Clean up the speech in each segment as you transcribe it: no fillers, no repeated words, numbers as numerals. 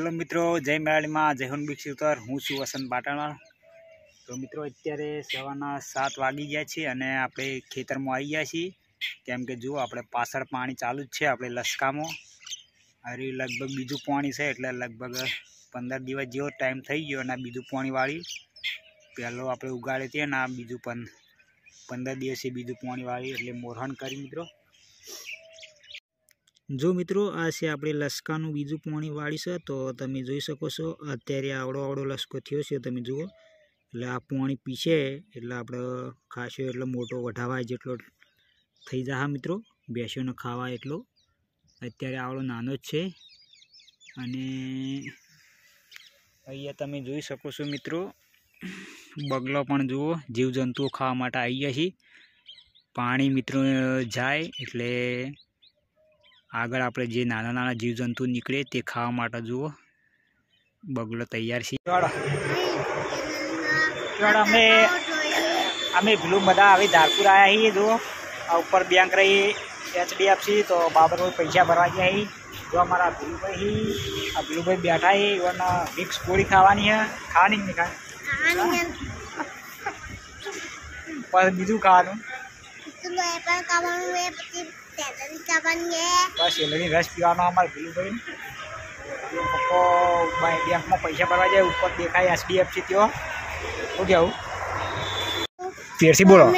Hello मित्रों, जय मेराड़ी में जय हुनबीक सीतर। हूँ छुं वसंत बाटाणा। तो मित्रों अत्यारे सवाરના 7 वागी गया छे अने आपणे खेतरमां आई गया छीए। केम के जुओ आपणे पाछळ पाणी चालू ज छे आपणे लसकामां। अरे लगभग बीजું पाणी छे એટલે लगभग 15 દિવસ જેવો टाइम थई गयो અને बीजું पाणी वाળી पहेलो आपणे उगाड़े ते ने आ बीजું 15 દિવસે बीजું पाणी वाળી એટલે मोरहण करी मित्रों। जो मित्रों आ से आपणे लसकानुं बीजું पाणी वाળી छे तो तमे जोई शको छो। अत्यारे आवड़ो आवड़ो लसको थयो छे तमे जुओ। એટલે આ પાણી પીશે એટલે આપણે ખાસો એટલો મોટો વઢાવાય જેટલો થઈ જાય મિત્રો, ભેંસોને ખાવા એટલો। અત્યારે આવડો નાનો જ છે અને અહીંયા તમે જોઈ શકો છો મિત્રો, બગલો પણ જુઓ જીવજંતુઓ ખાવા માટે આવી ગયા છે। પાણી મિત્રો જાય એટલે આગળ આપણે જે નાના નાના જીવજંતુ નીકળે તે ખાવા માટે જુઓ બગલો તૈયાર છે। अमे पेलू बदा अभी धारपुर आया ही जो ऊपर बैंक रही HDFC तो बाबर भाई पैसा भरवा गया ही। जो हमारा भीलू भाई ही भीलू भाई बैठा ही वरना विक्स पूरी खावानी है। खानी नहीं खाए पर बीजू खावानु बस एलनी रस पीवानो हमारे भीलू भाई। पप्पो बैंक में पैसा भरवा जाए ऊपर देखाय HDFC त्यो हो गया हूँ फिर से बोलो।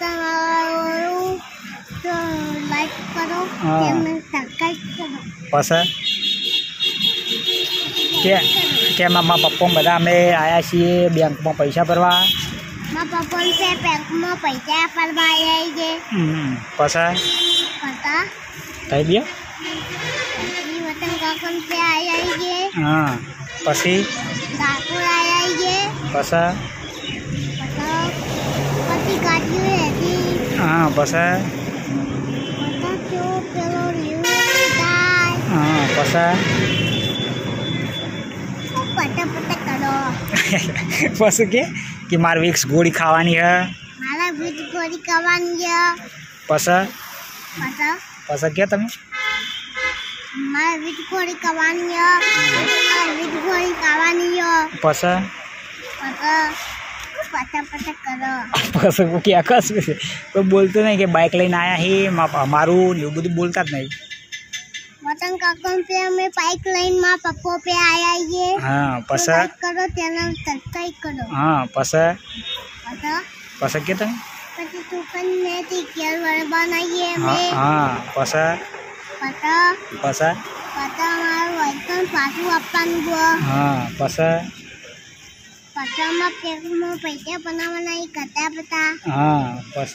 तो लाइक करो, सब्सक्राइब करो। बस क्या मामा पप्पा बदा में आया छे बैंक में पैसा भरवा। मां पप्पा से बैंक में पैसा भरवा आए बस पता कई दिया वतन काकम से आया ये। हां पसी धारपुर आया ये बस पति काटियो है जी। हां बस पता क्यों पेलो लियो दाई। हां बस पता पता करो बस के कि मार विक्स गोली खावानी है। मारा विक्स गोली खावानी है बस पता पस क्या तमे मार विक्स गोली खावानी है। मार विक्स गोली खावानी है बस पता पता पता करो बस वो क्या कस कोई बोलते नहीं कि बाइक लेने आया ही हमारू ये બધું बोलता नहीं। वतन काकम पे मैं बाइक लाइन में पप्पो पे आया ये। हां पस करो चैनल सब्सक्राइब करो। हां पस पता पस के तुम पति टोकन में थी केयर बनाइए मैं। हां पस पता पस पता हमारा वतन पाछू अपन गो। हां पस पता में पेट में पैसा बनावना ही करता पता। हां पस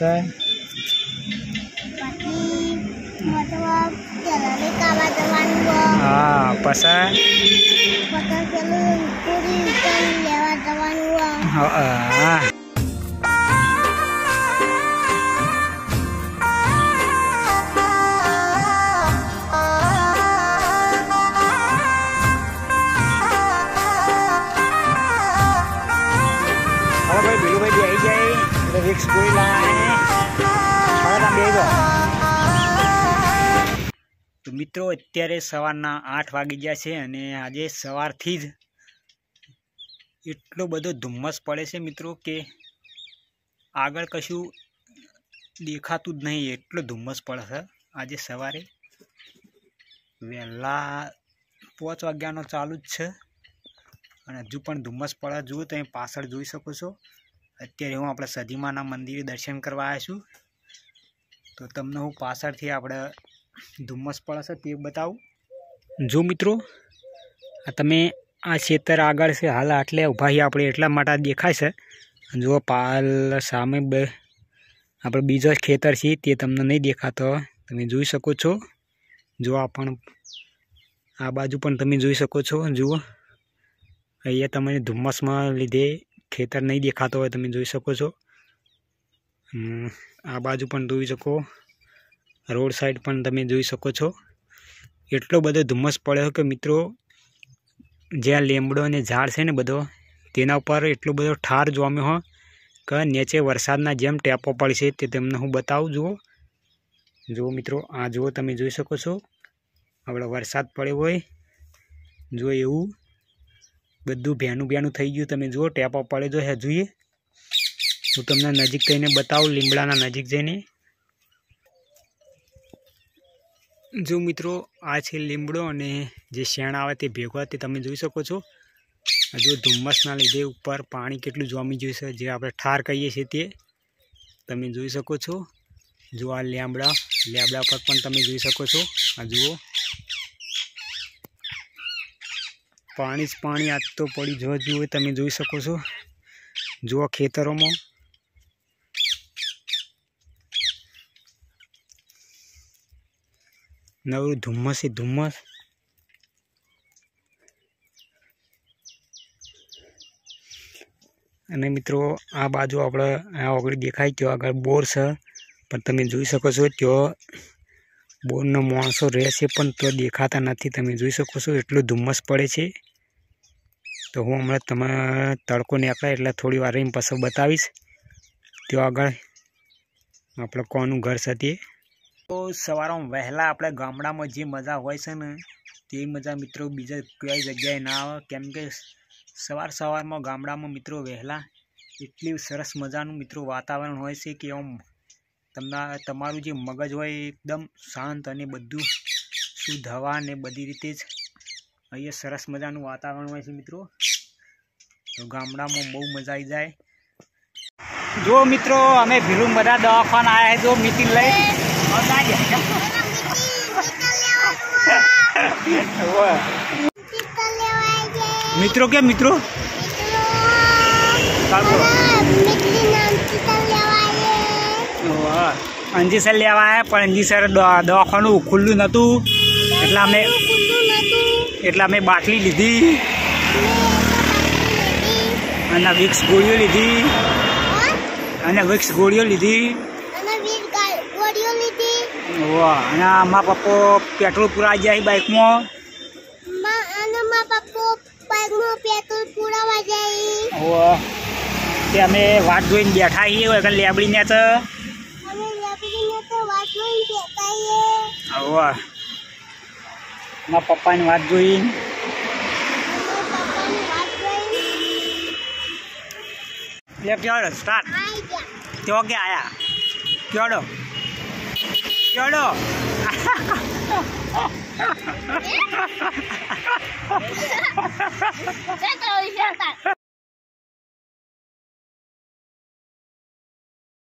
पति मतलब चलने का वातावरण गो। हां पस पता चलो पूरी चल लेवा दवान हुआ। हां भाई भीलू भाई आई जाए तो विक्स कोई लाए तो मित्रों अत्यारे सवारना 8 वागी गया छे अने आजे सवारथी ज एटलो बधो धुम्मस पड़े छे मित्रों के आगळ कशुं देखातुं ज नहीं, एटलो धुम्मस पड़े छे आजे सवारे। वहेला 5 वाग्यानो चालू ज छे અને હજુ પણ ધુમ્મસ પડે જુઓ તમે પાછળ જોઈ શકો છો। અત્યારે હું આપણે સધીમાના મંદિરે દર્શન કરવા આવ્યા છું તો તમને હું પાછળથી આપણે ધુમ્મસ પડે છે તે બતાવું। જો મિત્રો આ તમે આ ખેતર આગળ છે હાલ આટલે ઊભા છીએ આપણે એટલા માટે દેખાય છે। જુઓ પાલ સામે આપણે બીજો ખેતર છે તે તમને નહીં દેખાતો તમે જોઈ શકો છો। જો આ પણ આ બાજુ પણ તમે જોઈ શકો છો। જુઓ અહીંયા તમને ધુમ્મસમાં લીધે ખેતર નહીં દેખાતો હોય તમે જોઈ શકો છો। આ બાજુ પણ જોઈ શકો, રોડ સાઈડ પણ તમે જોઈ શકો છો। એટલો બધો ધુમ્મસ પડ્યો કે મિત્રો જ્યાં લીમડો અને ઝાડ છે ને બધો તેના ઉપર એટલો બધો ઠાર જામ્યો હોય કે નીચે વરસાદના જેમ ટેપો પડશે તે તમને હું બતાવું। જુઓ મિત્રો આ જુઓ તમે જોઈ શકો છો આપણે વરસાદ પડ્યો હોય જો એવું બધું ભેનું ભેનું થઈ ગયું। તમે જુઓ ટેપો પડે જો હે જોઈએ। હું તમને નજીક થઈને બતાવું લીમડાના નજીક જઈને। જો મિત્રો આ છે લીમડો અને જે શેણ આવે તે ભેગો તે તમે જોઈ શકો છો। જો ધુમ્મસના લીધે ઉપર પાણી કેટલું જામી ગયું છે, જે આપણે ઠાર કહીએ છીએ તે તમે જોઈ શકો છો। જો આ લેબડા પર પણ તમે જોઈ શકો છો। આ જુઓ પાણી જ પાણી આજ તો પડી જુઓ તમે જોઈ શકો છો। જુઓ ખેતરોમાં નવરું ધુમ્મસ એ ધુમ્મસ। અને મિત્રો આ બાજુ આપણે આ આગળ દેખાય ત્યાં આગળ બોર છે, પણ તમે જોઈ શકો છો ત્યાં બોરનો માણસો રહે છે પણ તો દેખાતા નથી। તમે જોઈ શકો છો એટલું ધુમ્મસ પડે છે। તો હું હમણાં તમારા તડકો નીકળે એટલે થોડી વાર રહીને પછી બતાવીશ ત્યાં આગળ આપણે કોનું ઘર છે તે। તો સવારમાં વહેલા આપણે ગામડામાં જે મજા હોય છે ને તે મજા મિત્રો બીજા કઈ જગ્યાએ ના આવે, કેમ કે સવારમાં ગામડામાં મિત્રો વહેલા એટલી સરસ મજાનું મિત્રો વાતાવરણ હોય છે કે આમ તમારું જે મગજ હોય એકદમ શાંત અને બધું શુદ્ધ હવા ને બધી રીતે જ અહીંયા સરસ મજાનું વાતાવરણ હોય છે મિત્રો। તો ગામડામાં બહુ મજા આવી જાય। જો મિત્રો અમે ભીલું બધા દવાખાના આવ્યા જો મીટિંગ લઈ મિત્રો કે મિત્રો અંજી સર લેવા આવ્યા પણ અંજી સર દવાખાનું ખુલ્લું નહોતું એટલે અમે બાટલી લીધી અને વિક્સ ગોળીઓ લીધી અને અને મારા પપ્પો પેટ્રોલ પુરાઈ જાય બાઇકમાં તે અમે વાટ જોઈને બેઠા છીએ લેબડીને તો મારા પપ્પાની વાત જોઈને ક્યોડો સ્ટાર્ટ તેઓ કે આયા ક્યોડો